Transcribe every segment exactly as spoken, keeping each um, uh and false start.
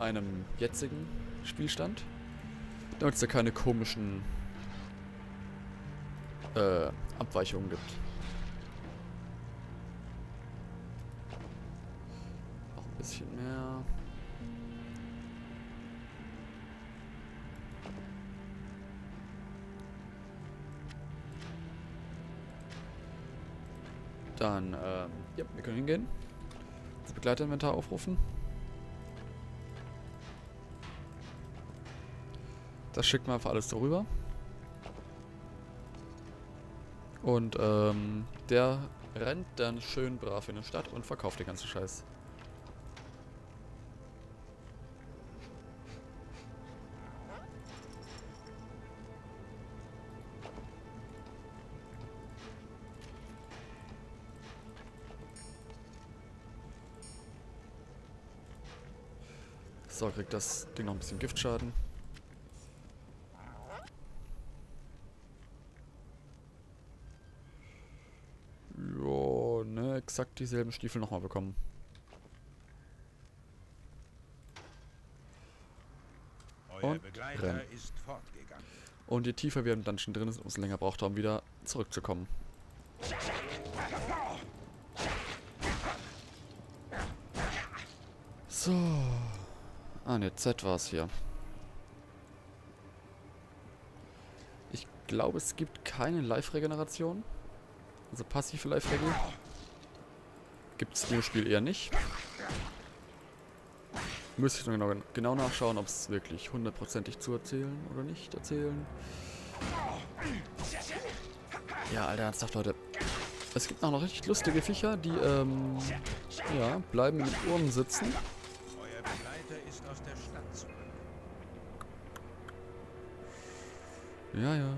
einem jetzigen Spielstand. Damit es da keine komischen äh, Abweichungen gibt. Auch ein bisschen mehr. Dann, ähm, ja, wir können hingehen. Das Begleiterinventar aufrufen. Das schickt man einfach alles so rüber. Und, ähm, der rennt dann schön brav in die Stadt und verkauft den ganzen Scheiß. So, kriegt das Ding noch ein bisschen Giftschaden. Jo, ne, exakt dieselben Stiefel nochmal bekommen. Euer Und Begleiter rennen. ist fortgegangen. Und je tiefer wir im Dungeon drin sind, umso länger braucht er, um wieder zurückzukommen. So. Ah ne, Z war es hier. Ich glaube, es gibt keine Live-Regeneration. Also passive Live-Regen. Gibt es im Spiel eher nicht. Müsste ich noch genau, genau nachschauen, ob es wirklich hundertprozentig zu erzählen oder nicht erzählen. Ja, Alter, ernsthaft, Leute. Es gibt auch noch richtig lustige Viecher, die, ähm, ja, bleiben in den Ohren sitzen. Euer Begleiter ist aus der Stadt zurück. Ja, ja.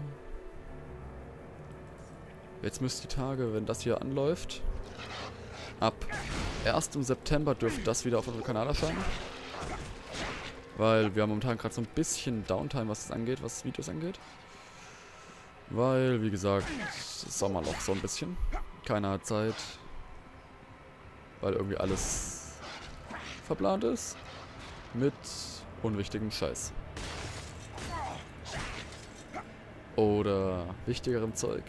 Jetzt müsste die Tage, wenn das hier anläuft, ab erstem September dürfte das wieder auf unserem Kanal erscheinen. Weil wir haben momentan gerade so ein bisschen Downtime, was das angeht, was Videos angeht. Weil, wie gesagt, Sommerloch so ein bisschen. Keiner hat Zeit. Weil irgendwie alles verplant ist. Mit unwichtigem Scheiß. Oder wichtigerem Zeug.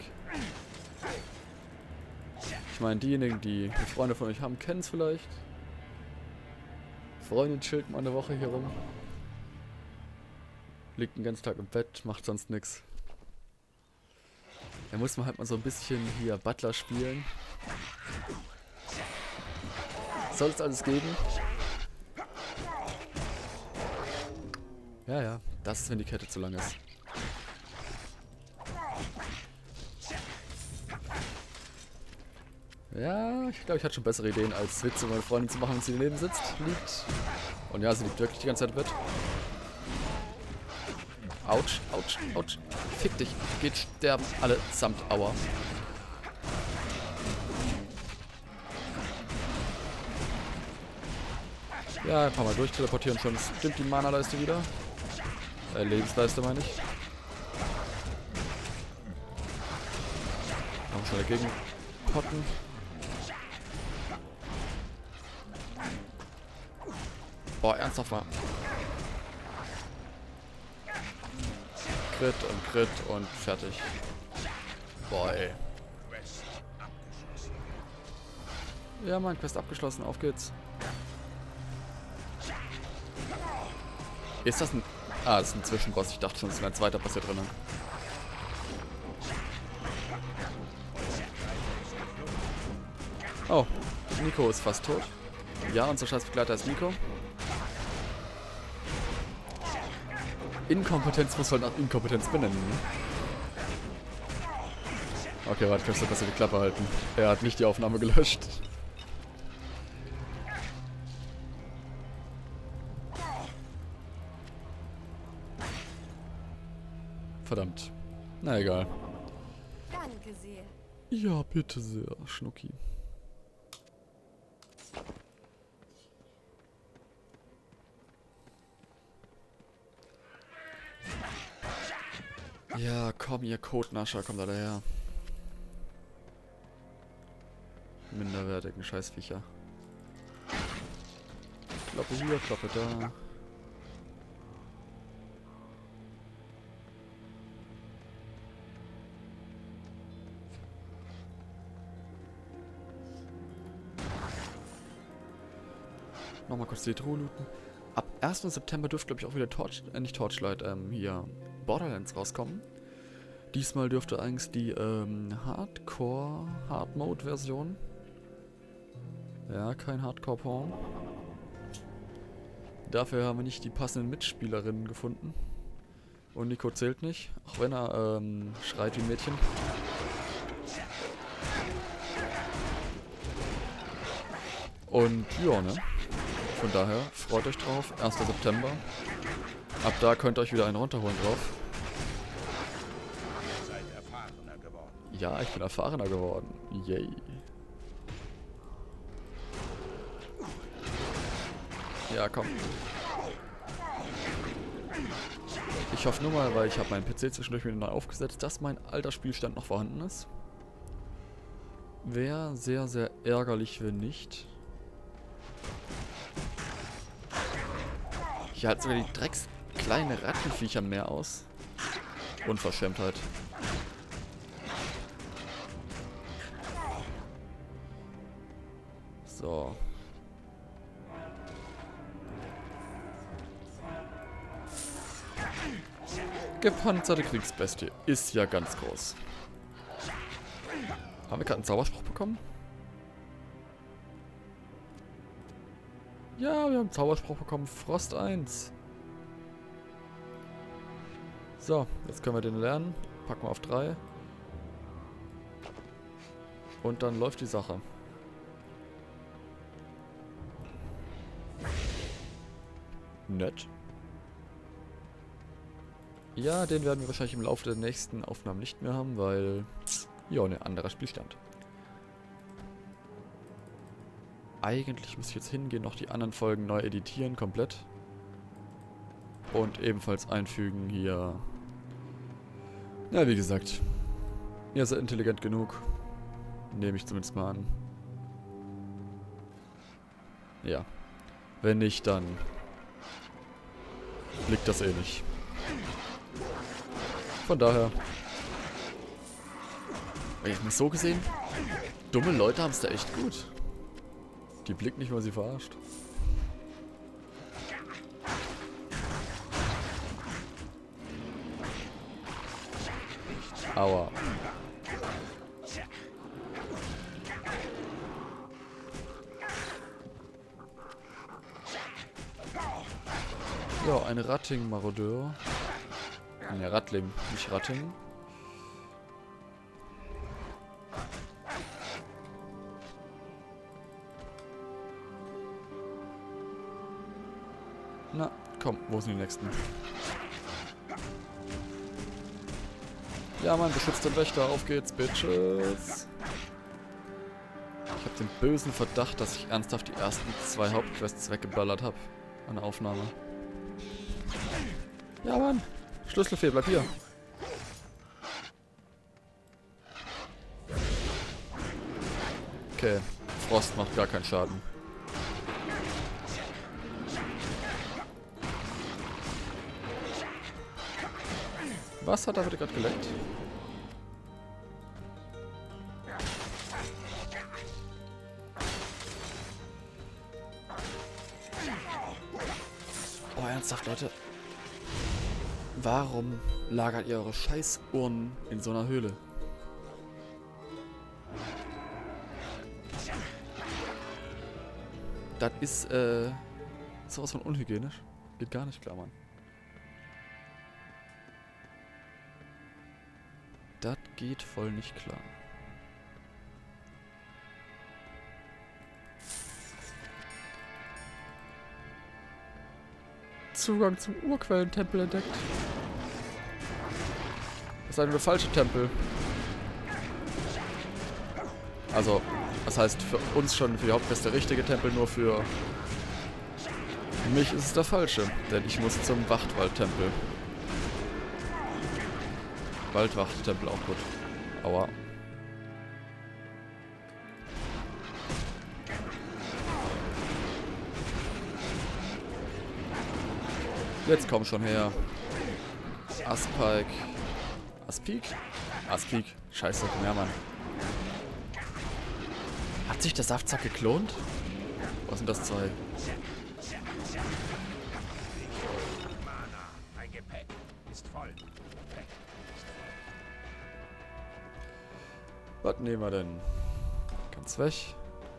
Ich meine, diejenigen, die Freunde von euch haben, kennen es vielleicht. Freundin chillt mal eine Woche hier rum. Liegt den ganzen Tag im Bett, macht sonst nichts. Da muss man halt mal so ein bisschen hier Butler spielen. Soll es alles geben? Ja, ja. Das ist, wenn die Kette zu lang ist. Ja, ich glaube, ich hatte schon bessere Ideen, als Witze meine Freundin zu machen, wenn sie daneben sitzt, liegt. Und ja, sie liegt wirklich die ganze Zeit im Bett. Autsch, Autsch, Autsch. Fick dich. Geht sterben alle samt Aua. Ja, ein paar Mal durchteleportieren schon. Stimmt die Mana-Leiste wieder? Äh, Lebensleiste meine ich. Noch schnell dagegen potten. Boah, ernsthaft mal. Crit und Crit und fertig. Boah, ey. Ja, mein Quest abgeschlossen. Auf geht's. Ist das ein... Ah, das ist ein Zwischenboss. Ich dachte schon, es wäre ein zweiter Boss hier drin. Oh, Nico ist fast tot. Ja, unser Scheißbegleiter ist Nico. Inkompetenz muss halt nach Inkompetenz benennen. Okay, warte, kannst du besser die Klappe halten. Er hat nicht die Aufnahme gelöscht. Verdammt. Na egal. Danke sehr. Ja, bitte sehr, Schnucki. Ja, komm, ihr Kotnascher, kommt da daher. Minderwertigen Scheißviecher. Kloppe hier, Kloppe da. Nochmal kurz die Truhe looten. Ab ersten September dürfte, glaube ich, auch wieder Torch, äh, nicht Torchlight, ähm, hier Borderlands rauskommen. Diesmal dürfte eigentlich die ähm, Hardcore Hard Mode Version. Ja, kein Hardcore Porn. Dafür haben wir nicht die passenden Mitspielerinnen gefunden. Und Nico zählt nicht, auch wenn er ähm, schreit wie ein Mädchen. Und ja, ne? Von daher, freut euch drauf. erster September. Ab da könnt ihr euch wieder einen runterholen drauf. Ihr seid erfahrener geworden. Ja, ich bin erfahrener geworden. Yay. Ja, komm. Ich hoffe nur mal, weil ich habe meinen P C zwischendurch wieder neu aufgesetzt, dass mein alter Spielstand noch vorhanden ist. Wäre sehr, sehr ärgerlich, wenn nicht. Hier hat sogar die Drecks kleine Rattenviecher mehr aus. Unverschämtheit. So. Gepanzerte Kriegsbestie. Ist ja ganz groß. Haben wir gerade einen Zauberspruch bekommen? Ja, wir haben einen Zauberspruch bekommen. Frost eins. So, jetzt können wir den lernen. Packen wir auf drei. Und dann läuft die Sache. Nett. Ja, den werden wir wahrscheinlich im Laufe der nächsten Aufnahmen nicht mehr haben, weil... ja, ein anderer Spielstand. Eigentlich muss ich jetzt hingehen, noch die anderen Folgen neu editieren, komplett. Und ebenfalls einfügen hier... ja, wie gesagt. Ihr seid intelligent genug. Nehme ich zumindest mal an. Ja. Wenn nicht, dann... liegt das eh nicht. Von daher... ich habe so gesehen, dumme Leute haben es da echt gut. Die blickt nicht, weil sie verarscht. Aua. Ja, ein Ratting-Marodeur. Ne, Rattling, nicht Ratting. Na, komm, wo sind die nächsten? Ja, Mann, beschützt den Wächter, auf geht's, Bitches. Ich habe den bösen Verdacht, dass ich ernsthaft die ersten zwei Hauptquests weggeballert habe an der Aufnahme. Ja, Mann, Schlüsselfee, bleib hier. Okay, Frost macht gar keinen Schaden. Was hat er bitte gerade geleckt? Oh, ernsthaft, Leute. Warum lagert ihr eure Scheißurnen in so einer Höhle? Das ist, äh, sowas von unhygienisch. Geht gar nicht klar, Mann. Das geht voll nicht klar. Zugang zum Urquellentempel entdeckt. Das ist ein falscher Tempel. Also, das heißt für uns schon für die Hauptquest der richtige Tempel, nur für mich ist es der falsche, denn ich muss zum Wachtwaldtempel. Waldwachttempel auch gut. Aua. Jetzt komm schon her. Aspike. Aspik? Aspik. Scheiße, komm her, Mann. Hat sich der Saftsack geklont? Was sind das zwei? Mana, mein Gepäck ist voll. Gepäck ist voll. Was nehmen wir denn? Ganz weg.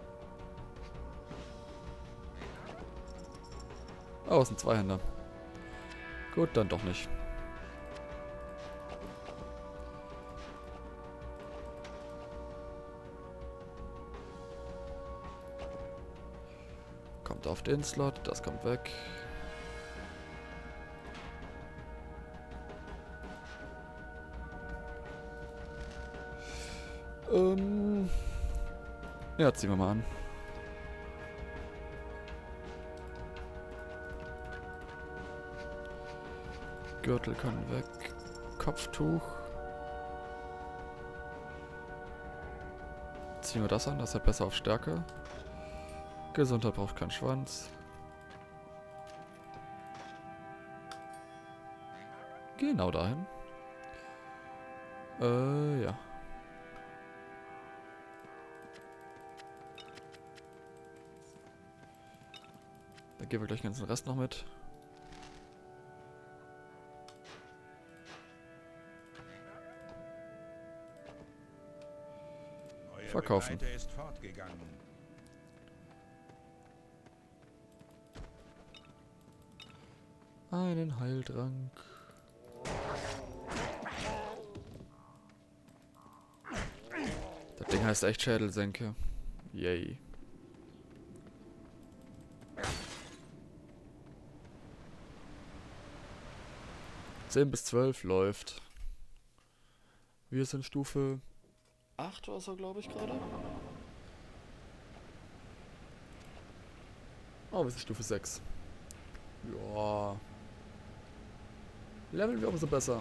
Oh, es sind Zweihänder. Gut, dann doch nicht. Kommt auf den Slot, das kommt weg. Ähm. Ja, ziehen wir mal an. Gürtel kann weg. Kopftuch. Ziehen wir das an, das hat besser auf Stärke. Gesundheit braucht keinen Schwanz. Genau dahin. Äh, ja. Da geben wir gleich den ganzen Rest noch mit. Euer Verkaufen. Begleiter ist fortgegangen. Einen Heiltrank. Das Ding heißt echt Schädelsenke. Yay. zehn bis zwölf läuft. Wir sind Stufe acht oder so, glaube ich, gerade. Oh, wir sind Stufe sechs. Ja. Leveln wir umso besser.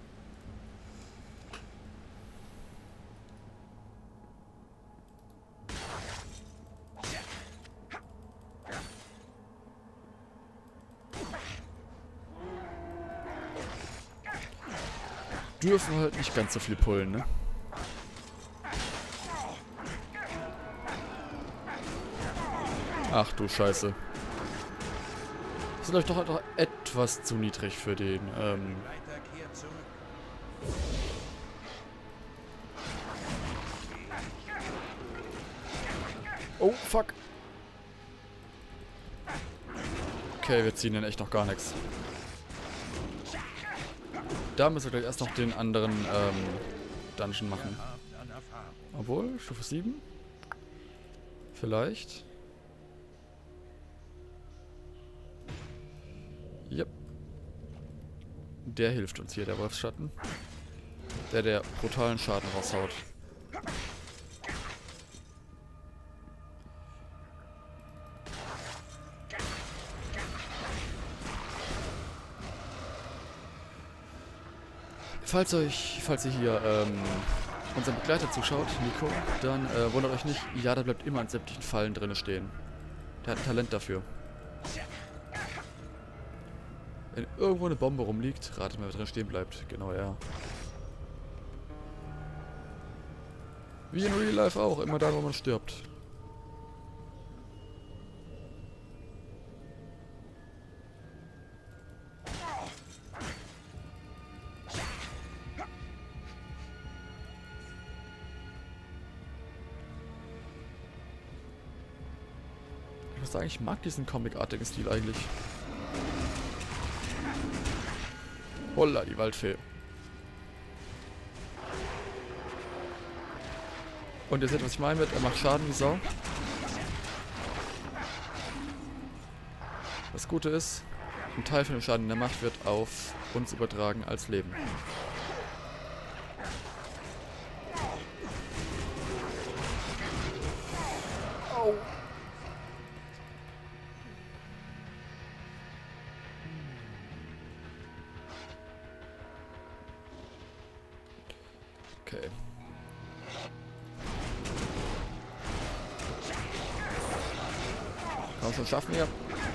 Dürfen halt nicht ganz so viel pullen, ne? Ach du Scheiße. Das ist vielleicht doch einfach etwas zu niedrig für den, ähm... Begleiter kehrt zurück. Oh, fuck. Okay, wir ziehen den echt noch gar nichts. Da müssen wir gleich erst noch den anderen, ähm, Dungeon machen. Habt an Erfahrung. Obwohl, Stufe sieben? Vielleicht. Yep. Der hilft uns hier, der Wolfsschatten. Der, der brutalen Schaden raushaut. Falls euch, falls ihr hier ähm, unserem Begleiter zuschaut, Nico, dann äh, wundert euch nicht, ja, der bleibt immer an sämtlichen Fallen drinne stehen. Der hat ein Talent dafür. Wenn irgendwo eine Bombe rumliegt, ratet mal, wer drin stehen bleibt. Genau, er. Wie in Real Life auch, immer da, wo man stirbt. Ich muss sagen, ich mag diesen comicartigen Stil eigentlich. Holla, die Waldfee. Und ihr seht, was ich meine mit, er macht Schaden wie Sau. Das Gute ist, ein Teil von dem Schaden, den er macht, wird auf uns übertragen als Leben. Au. Okay. Kann man schon schaffen hier.